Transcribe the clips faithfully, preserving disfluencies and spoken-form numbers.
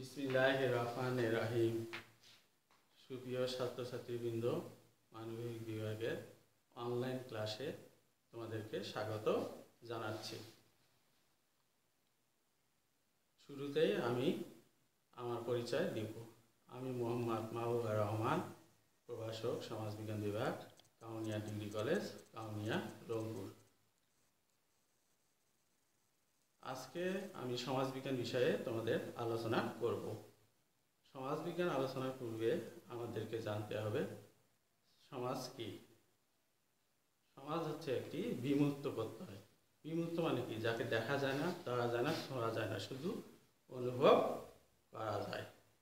বিসমিল্লাহির রহমানির রহিম। সুপ্রিয় ছাত্রছাত্রীবৃন্দ, মানবিক বিভাগের অনলাইন ক্লাসে তোমাদেরকে স্বাগত জানাচ্ছি। শুরুতেই আমি আমার পরিচয় দিব। আমি মোহাম্মদ মাহবুবুর রহমান, প্রভাষক, সমাজবিজ্ঞান বিভাগ, কাউনিয়া ডিগ্রি কলেজ, কাউনিয়া, রংপুর। আজকে আমি সমাজবিজ্ঞান বিষয়ে তোমাদের আলোচনা করব। সমাজবিজ্ঞান আলোচনার পূর্বে আমাদেরকে জানতে হবে সমাজ কি। সমাজ হচ্ছে একটি বিমূর্ত প্রত্যয়। বিমূর্ত মানে কি? যাকে দেখা যায় না, ধরা যায় না, ছোঁয়া যায় না, শুধু অনুভব করা যায়।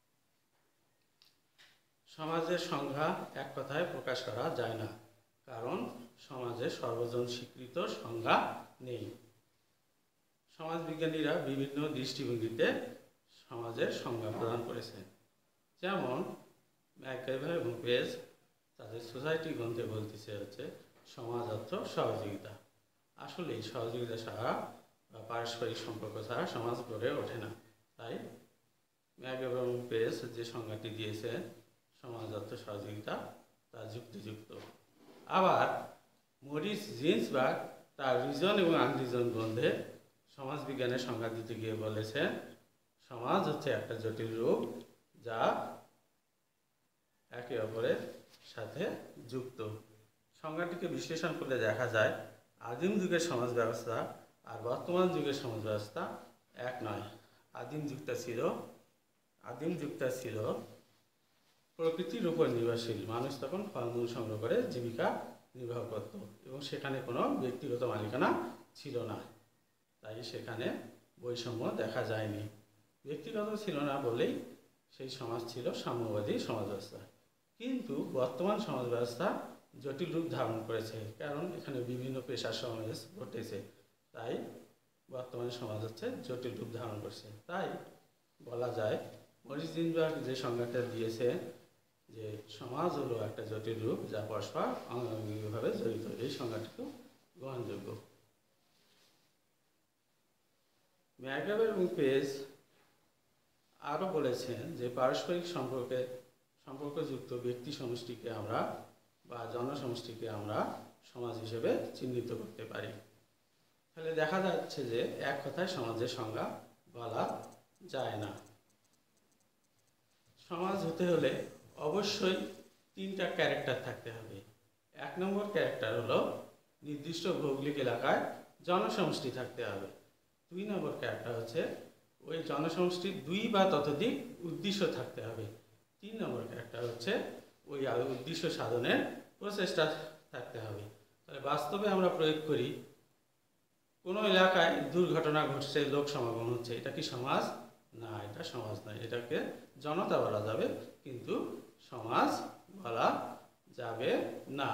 সমাজের সংজ্ঞা এক কথায় প্রকাশ করা যায় না, কারণ সমাজে সর্বজন স্বীকৃত সংজ্ঞা নেই। সমাজবিজ্ঞানীরা বিভিন্ন দৃষ্টিভঙ্গিতে সমাজের সংজ্ঞা প্রদান করেছেন। যেমন ম্যাকগাইভার এবং পেজ তাদের সোসাইটি গ্রন্থে বলতেছে হচ্ছে সমাজ অর্থ সহযোগিতা। আসলে এই সহযোগিতা ছাড়া বা পারস্পরিক সম্পর্ক ছাড়া সমাজ গড়ে ওঠে না। তাই ম্যাকগাইভার এবং পেজ যে সংজ্ঞাটি দিয়েছে সমাজ অর্থ সহযোগিতা, তা যুক্তিযুক্ত। আবার মরিস জিন্সবার্গ তার রিজন এবং আনরিজন গ্রন্থে সমাজবিজ্ঞানের সংজ্ঞা দিতে গিয়ে বলেছেন সমাজ হচ্ছে একটা জটিল রূপ যা একে অপরের সাথে যুক্ত। সংজ্ঞাটিকে বিশ্লেষণ করলে দেখা যায় আদিম যুগের সমাজ ব্যবস্থা আর বর্তমান যুগের সমাজ ব্যবস্থা এক নয়। আদিম যুগটা ছিল আদিম যুগটা ছিল প্রকৃতির উপর নির্ভরশীল। মানুষ তখন ফলমূল সংগ্রহ করে জীবিকা নির্বাহ করত এবং সেখানে কোনো ব্যক্তিগত মালিকানা ছিল না। তাই সেখানে বৈষম্য দেখা যায়নি। ব্যক্তিগত ছিল না বলেই সেই সমাজ ছিল সাম্যবাদী সমাজ ব্যবস্থা। কিন্তু বর্তমান সমাজ ব্যবস্থা জটিল রূপ ধারণ করেছে, কারণ এখানে বিভিন্ন পেশার সমাবেশ ঘটেছে। তাই বর্তমান সমাজ হচ্ছে জটিল রূপ ধারণ করছে। তাই বলা যায় মরিস জিন্সবার্গ যে সংজ্ঞাটা দিয়েছে যে সমাজ হলো একটা জটিল রূপ যা পরস্পর অঙ্গাঙ্গিভাবে জড়িত, এই সংজ্ঞাটিও গ্রহণযোগ্য। ম্যাকগাইভার এবং পেজ আরও বলেছেন যে পারস্পরিক সম্পর্কে সম্পর্কযুক্ত ব্যক্তি সমষ্টিকে আমরা বা জনসমষ্টিকে আমরা সমাজ হিসেবে চিহ্নিত করতে পারি। তাহলে দেখা যাচ্ছে যে এক কথায় সমাজের সংজ্ঞা বলা যায় না। সমাজ হতে হলে অবশ্যই তিনটা ক্যারেক্টার থাকতে হবে। এক নম্বর ক্যারেক্টার হলো নির্দিষ্ট ভৌগোলিক এলাকায় জনসমষ্টি থাকতে হবে। দুই নম্বর ক্যারেক্টার হচ্ছে ওই জনসমষ্টির দুই বা ততোধিক উদ্দেশ্য থাকতে হবে। তিন নম্বর ক্যারেক্টার হচ্ছে ওই উদ্দেশ্য সাধনের প্রচেষ্টা থাকতে হবে। তাহলে বাস্তবে আমরা প্রয়োগ করি, কোনো এলাকায় দুর্ঘটনা ঘটছে, লোক সমাগম হচ্ছে, এটা কি সমাজ? না, এটা সমাজ নয়। এটাকে জনতা বলা যাবে, কিন্তু সমাজ বলা যাবে না।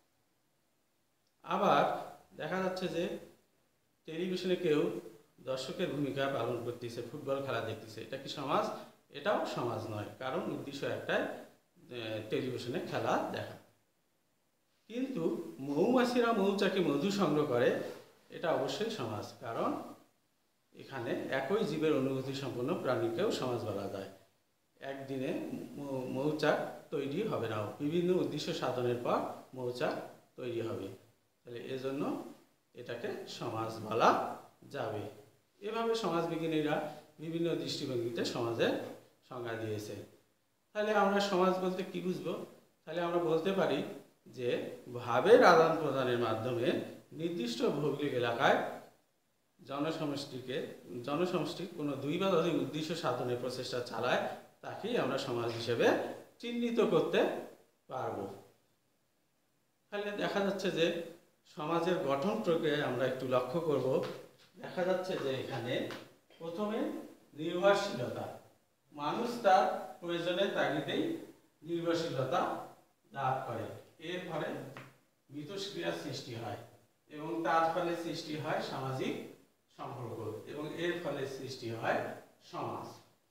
আবার দেখা যাচ্ছে যে টেলিভিশনে কেউ দর্শকের ভূমিকা পালন করতেছে, ফুটবল খেলা দেখতেছে, এটা কি সমাজ? এটাও সমাজ নয়, কারণ উদ্দেশ্য একটাই, টেলিভিশনে খেলা দেখা। কিন্তু মৌমাছিরা মৌচাকে মধু সংগ্রহ করে, এটা অবশ্যই সমাজ, কারণ এখানে একই জীবের অনুভূতি সম্পন্ন প্রাণীকেও সমাজ বলা যায়। একদিনে মৌচাক তৈরি হবে না, বিভিন্ন উদ্দেশ্য সাধনের পর মৌচাক তৈরি হবে। তাহলে এজন্য এটাকে সমাজ বলা যাবে। এভাবে সমাজবিজ্ঞানীরা বিভিন্ন দৃষ্টিভঙ্গিতে সমাজের সংজ্ঞা দিয়েছে। তাহলে আমরা সমাজ বলতে কি বুঝবো? তাহলে আমরা বলতে পারি যে ভাবের আদান প্রদানের মাধ্যমে নির্দিষ্ট ভৌগোলিক এলাকায় জনসমষ্টিকে জনসমষ্টি কোনো দুই বা অধিক উদ্দেশ্য সাধনের প্রচেষ্টা চালায়, তাকেই আমরা সমাজ হিসেবে চিহ্নিত করতে পারব। তাহলে দেখা যাচ্ছে যে সমাজের গঠন প্রক্রিয়ায় আমরা একটু লক্ষ্য করব। দেখা যাচ্ছে যে এখানে প্রথমে নির্ভরশীলতা, মানুষ তার প্রয়োজনের তাগিদেই নির্ভরশীলতা লাভ করে, এর ফলে মিথস্ক্রিয়ার সৃষ্টি হয় এবং তার ফলে সৃষ্টি হয় সামাজিক সম্পর্ক এবং এর ফলে সৃষ্টি হয় সমাজ।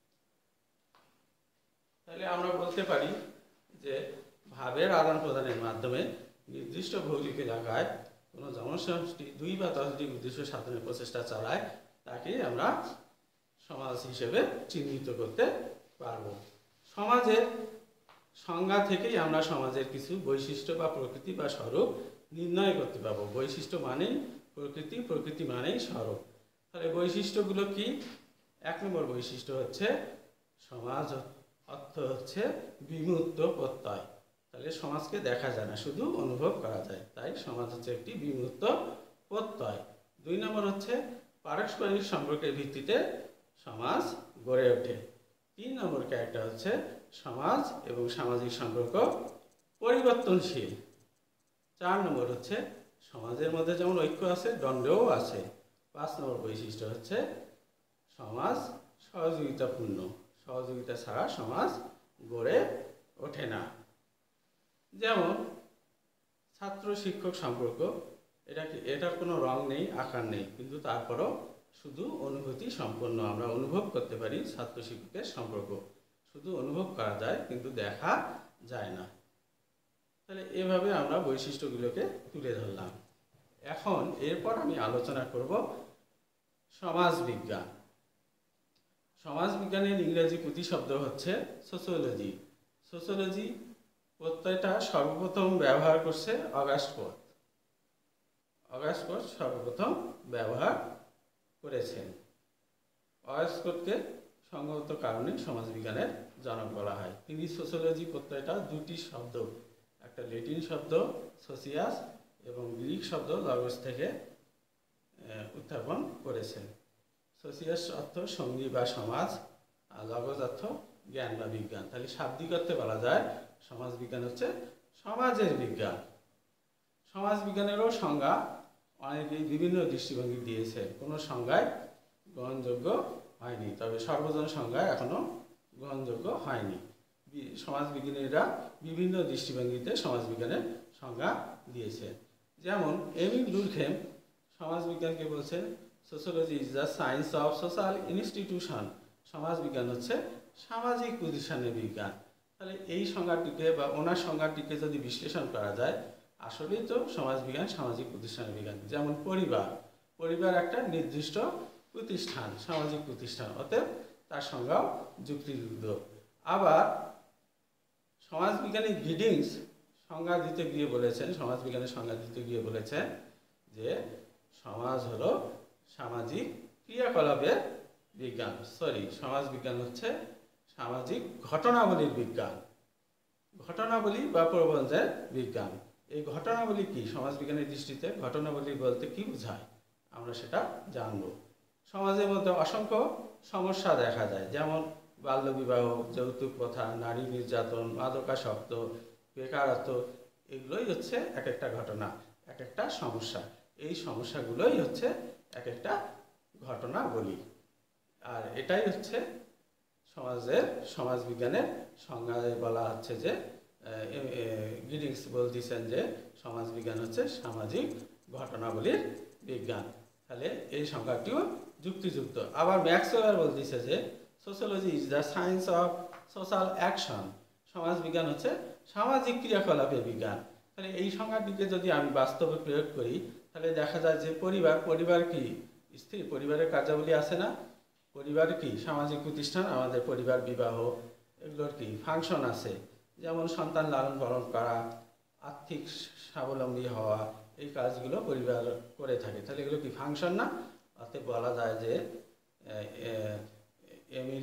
তাহলে আমরা বলতে পারি যে ভাবের আদান প্রদানের মাধ্যমে নির্দিষ্ট ভৌগোলিক এলাকায় কোনো জনসমষ্টি দুই বা ততোধিক উদ্দেশ্য সাধনের প্রচেষ্টা চালায়, তাকে আমরা সমাজ হিসেবে চিহ্নিত করতে পারব। সমাজের সংজ্ঞা থেকেই আমরা সমাজের কিছু বৈশিষ্ট্য বা প্রকৃতি বা স্বরূপ নির্ণয় করতে পারবো। বৈশিষ্ট্য মানেই প্রকৃতি, প্রকৃতি মানেই স্বরূপ। তাহলে বৈশিষ্ট্যগুলো কি? এক নম্বর বৈশিষ্ট্য হচ্ছে সমাজ অর্থ হচ্ছে বিমূর্ত প্রত্যয়। তাহলে সমাজকে দেখা যায় না, শুধু অনুভব করা যায়, তাই সমাজ হচ্ছে একটি বিমূর্ত প্রত্যয়। দুই নম্বর হচ্ছে পারস্পরিক সম্পর্কের ভিত্তিতে সমাজ গড়ে ওঠে। তিন নম্বর ক্যারেক্টার হচ্ছে সমাজ এবং সামাজিক সম্পর্ক পরিবর্তনশীল। চার নম্বর হচ্ছে সমাজের মধ্যে যেমন ঐক্য আছে, দ্বন্দ্বও আছে। পাঁচ নম্বর বৈশিষ্ট্য হচ্ছে সমাজ সহযোগিতাপূর্ণ। সহযোগিতা ছাড়া সমাজ গড়ে ওঠে না। যেমন ছাত্র শিক্ষক সম্পর্ক, এটা কি, এটার কোনো রং নেই, আকার নেই, কিন্তু তারপরও শুধু অনুভূতি সম্পন্ন, আমরা অনুভব করতে পারি ছাত্র শিক্ষকের সম্পর্ক, শুধু অনুভব করা যায় কিন্তু দেখা যায় না। তাহলে এভাবে আমরা বৈশিষ্ট্যগুলোকে তুলে ধরলাম। এখন এরপর আমি আলোচনা করব সমাজ বিজ্ঞান। সমাজ বিজ্ঞানের ইংরেজি প্রতিশব্দ হচ্ছে সোশিওলজি। সোশিওলজি প্রত্যয়টা সর্বপ্রথম ব্যবহার করছে অগাস্ট কোট। অগাস্ট কোট সর্বপ্রথম ব্যবহার করেছেন। অগাস্ট কোটকে সঙ্গত কারণে সমাজবিজ্ঞানের জনক বলা হয়। তিনি সোশিওলজি প্রত্যয়টা দুটি শব্দ, একটা ল্যাটিন শব্দ সোসিয়াস এবং গ্রিক শব্দ লগস থেকে উত্থাপন করেছেন। সোসিয়াস অর্থ সঙ্গী বা সমাজ, আর লগস অর্থ জ্ঞান বা বিজ্ঞান। তাহলে শাব্দিক অর্থে বলা যায় সমাজ বিজ্ঞান হচ্ছে সমাজের বিজ্ঞান। সমাজ বিজ্ঞানেরও সংজ্ঞা অনেকেই বিভিন্ন দৃষ্টিভঙ্গি দিয়েছে, কোনো সংজ্ঞায় গ্রহণযোগ্য হয়নি, তবে সর্বজন সংজ্ঞা এখনো গ্রহণযোগ্য হয়নি। সমাজবিজ্ঞানীরা বিভিন্ন দৃষ্টিভঙ্গিতে সমাজবিজ্ঞানের সংজ্ঞা দিয়েছে। যেমন এমিল ডুরখেম সমাজবিজ্ঞানকে বলছেন sociology is the science of social institution. সমাজবিজ্ঞান হচ্ছে সামাজিক প্রতিষ্ঠানের বিজ্ঞান। তাহলে এই সংজ্ঞাটিকে বা ওনার সংজ্ঞাটিকে যদি বিশ্লেষণ করা যায়, আসলেই তো সমাজবিজ্ঞান সামাজিক প্রতিষ্ঠানের বিজ্ঞান। যেমন পরিবার, পরিবার একটা নির্দিষ্ট প্রতিষ্ঠান, সামাজিক প্রতিষ্ঠান, অতএব তার সংজ্ঞাও যুক্তিযুক্ত। আবার সমাজবিজ্ঞানী গিডিংস সংজ্ঞা দিতে গিয়ে বলেছেন, সমাজবিজ্ঞানের সংজ্ঞা দিতে গিয়ে বলেছেন যে সমাজ হলো সামাজিক ক্রিয়াকলাপের বিজ্ঞান। সরি, সমাজবিজ্ঞান হচ্ছে সামাজিক ঘটনাবলীর বিজ্ঞান। ঘটনাবলী বা প্রবন্ধের বিজ্ঞান। এই ঘটনাবলী কি? সমাজবিজ্ঞানের দৃষ্টিতে ঘটনাবলী বলতে কি বোঝায় আমরা সেটা জানব। সমাজের মধ্যে অসংখ্য সমস্যা দেখা যায়, যেমন বাল্যবিবাহ, যৌতুক প্রথা, নারী নির্যাতন, মাদকাসক্ত, বেকারত্ব, এগুলোই হচ্ছে এক একটা ঘটনা, এক একটা সমস্যা। এই সমস্যাগুলোই হচ্ছে এক একটা ঘটনা বলি। আর এটাই হচ্ছে সমাজের সমাজবিজ্ঞানের সংজ্ঞায় বলা হচ্ছে যে গিডিংস বলতেছেন যে সমাজবিজ্ঞান হচ্ছে সামাজিক ঘটনাবলীর বিজ্ঞান। তাহলে এই সংজ্ঞাটিও যুক্তিযুক্ত। আবার ম্যাক্সওয়েল বলতেছে যে sociology is the science of social action. সমাজবিজ্ঞান হচ্ছে সামাজিক ক্রিয়াকলাপের বিজ্ঞান। তাহলে এই সংজ্ঞাটিকে যদি আমি বাস্তবে প্রয়োগ করি, তাহলে দেখা যায় যে পরিবার, পরিবার কি স্থির, পরিবারের কার্যাবলী আছে না? পরিবার কি সামাজিক প্রতিষ্ঠান, আমাদের পরিবার, বিবাহ, এগুলোর কি ফাংশন আছে, যেমন সন্তান লালন পালন করা, আর্থিক স্বাবলম্বী হওয়া, এই কাজগুলো পরিবার করে থাকে। তাহলে এগুলো কি ফাংশন না? অতএব বলা যায় যে এমিল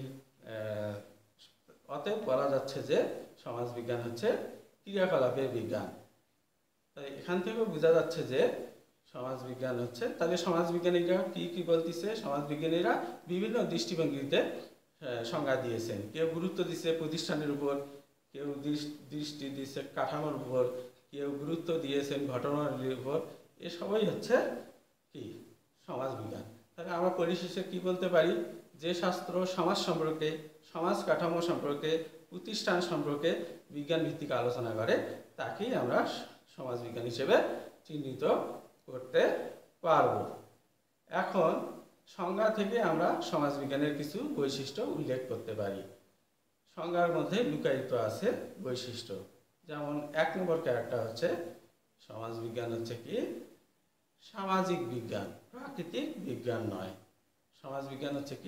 অতএব বলা যাচ্ছে যে সমাজবিজ্ঞান হচ্ছে ক্রিয়াকলাপের বিজ্ঞান। তাই এখান থেকেও বোঝা যাচ্ছে যে সমাজবিজ্ঞান হচ্ছে, তাহলে সমাজবিজ্ঞানীরা কি কি বলতেছে? সমাজবিজ্ঞানীরা বিভিন্ন দৃষ্টিভঙ্গিতে সংজ্ঞা দিয়েছেন। কেউ গুরুত্ব দিচ্ছে প্রতিষ্ঠানের উপর, কেউ দৃষ্টি দিচ্ছে কাঠামোর উপর, কেউ গুরুত্ব দিয়েছেন ঘটনার উপর। এ সবই হচ্ছে কি সমাজবিজ্ঞান। তাহলে আমরা পরিশেষে কি বলতে পারি? যে শাস্ত্র সমাজ সম্পর্কে, সমাজ কাঠামো সম্পর্কে, প্রতিষ্ঠান সম্পর্কে বিজ্ঞান ভিত্তিক আলোচনা করে, তাকেই আমরা সমাজবিজ্ঞান হিসেবে চিহ্নিত করতে পারব। এখন সংজ্ঞা থেকে আমরা সমাজবিজ্ঞানের কিছু বৈশিষ্ট্য উল্লেখ করতে পারি। সংজ্ঞার মধ্যে লুকায়িত আছে বৈশিষ্ট্য। যেমন এক নম্বর ক্যারেক্টার হচ্ছে সমাজবিজ্ঞান হচ্ছে কি সামাজিক বিজ্ঞান, প্রাকৃতিক বিজ্ঞান নয়। সমাজবিজ্ঞান হচ্ছে কি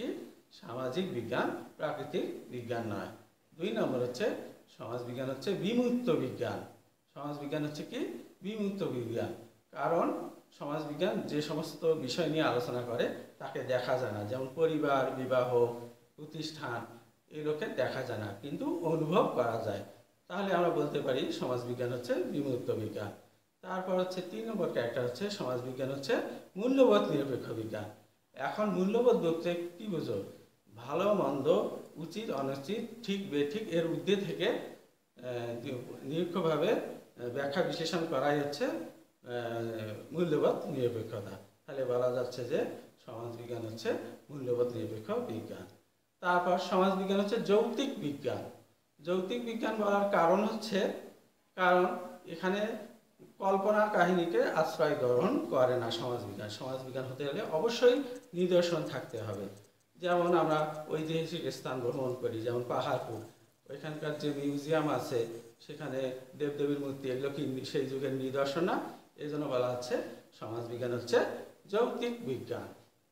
সামাজিক বিজ্ঞান, প্রাকৃতিক বিজ্ঞান নয়। দুই নম্বর হচ্ছে সমাজ বিজ্ঞান হচ্ছে বিমূর্ত বিজ্ঞান। সমাজ বিজ্ঞান হচ্ছে কি? বিমূর্ত বিজ্ঞান। কারণ সমাজ বিজ্ঞান যে সমস্ত বিষয় নিয়ে আলোচনা করে তাকে দেখা যায় না, যেমন পরিবার, বিবাহ, প্রতিষ্ঠান, এগুলোকে দেখা যায় না কিন্তু অনুভব করা যায়। তাহলে আমরা বলতে পারি সমাজ বিজ্ঞান হচ্ছে বিমূর্ত বিজ্ঞান। তারপর হচ্ছে তিন নম্বর ক্যারেক্টার হচ্ছে সমাজ বিজ্ঞান হচ্ছে মূল্যবোধ নিরপেক্ষ বিজ্ঞান। এখন মূল্যবোধ বলতে কি বুঝো? ভালো মন্দ, উচিত অনুচিত, ঠিক বেঠিক এর ঊর্ধ্বে থেকে নিরপেক্ষভাবে ব্যাখ্যা বিশ্লেষণ করাই হচ্ছে মূল্যবোধ নিরপেক্ষতা। তাহলে বলা যাচ্ছে যে সমাজ বিজ্ঞান হচ্ছে মূল্যবোধ নিরপেক্ষ বিজ্ঞান। তারপর সমাজ বিজ্ঞান হচ্ছে যৌক্তিক বিজ্ঞান। যৌক্তিক বিজ্ঞান বলার কারণ হচ্ছে কারণ এখানে কল্পনা কাহিনীকে আশ্রয় গ্রহণ করে না সমাজ বিজ্ঞান। সমাজ বিজ্ঞান হতে গেলে অবশ্যই নিদর্শন থাকতে হবে। যেমন আমরা ঐতিহাসিক স্থান ভ্রমণ করি, যেমন পাহাড়পুর, ওইখানকার যে মিউজিয়াম আছে সেখানে দেবদেবীর মূর্তি, এগুলো কি সেই যুগের নিদর্শন না? এই জন্য বলা হচ্ছে সমাজ বিজ্ঞান হচ্ছে যৌক্তিক বিজ্ঞান।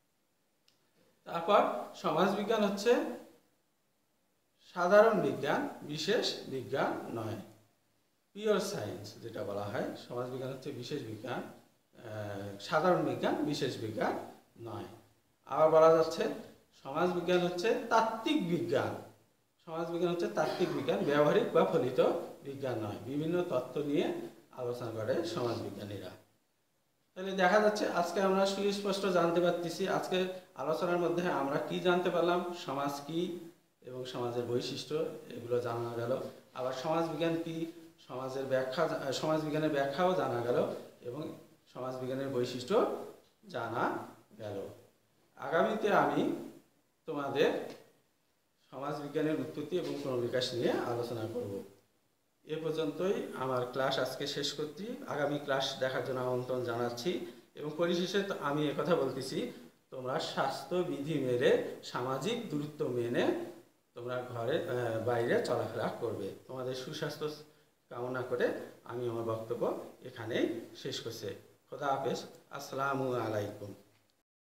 তারপর সমাজ বিজ্ঞান হচ্ছে সাধারণ বিজ্ঞান, বিশেষ বিজ্ঞান নয়। পিওর সায়েন্স যেটা বলা হয়, সমাজ বিজ্ঞান হচ্ছে বিশেষ বিজ্ঞান, সাধারণ বিজ্ঞান, বিশেষ বিজ্ঞান নয়। আবার বলা যাচ্ছে সমাজ বিজ্ঞান হচ্ছে তাত্ত্বিক বিজ্ঞান। সমাজ বিজ্ঞান হচ্ছে তাত্ত্বিক বিজ্ঞান, ব্যবহারিক বা ফলিত বিজ্ঞান নয়। বিভিন্ন তত্ত্ব নিয়ে আলোচনা করে সমাজ বিজ্ঞানীরা। তাহলে দেখা যাচ্ছে আজকে আমরা সুস্পষ্ট জানতে পারতেছি, আজকে আলোচনার মধ্যে আমরা কি জানতে পারলাম, সমাজ কি এবং সমাজের বৈশিষ্ট্য, এগুলো জানা গেল। আবার সমাজ বিজ্ঞান কি, সমাজের ব্যাখ্যা, সমাজ বিজ্ঞানের ব্যাখ্যাও জানা গেল এবং সমাজ বিজ্ঞানের বৈশিষ্ট্য জানা গেল। আগামীতে আমি তোমাদের সমাজ বিজ্ঞানের উৎপত্তি এবং ক্রমবিকাশ নিয়ে আলোচনা করব। এ পর্যন্তই আমার ক্লাস আজকে শেষ করছি। আগামী ক্লাস দেখার জন্য আমন্ত্রণ জানাচ্ছি এবং পরিশেষে আমি একথা বলতেছি, তোমরা স্বাস্থ্যবিধি মেনে, সামাজিক দূরত্ব মেনে তোমরা ঘরে বাইরে চলাফেরা করবে। তোমাদের সুস্বাস্থ্য কামনা করে আমি আমার বক্তব্য এখানেই শেষ করছি। খোদা হাফেজ। আসসালামু আলাইকুম।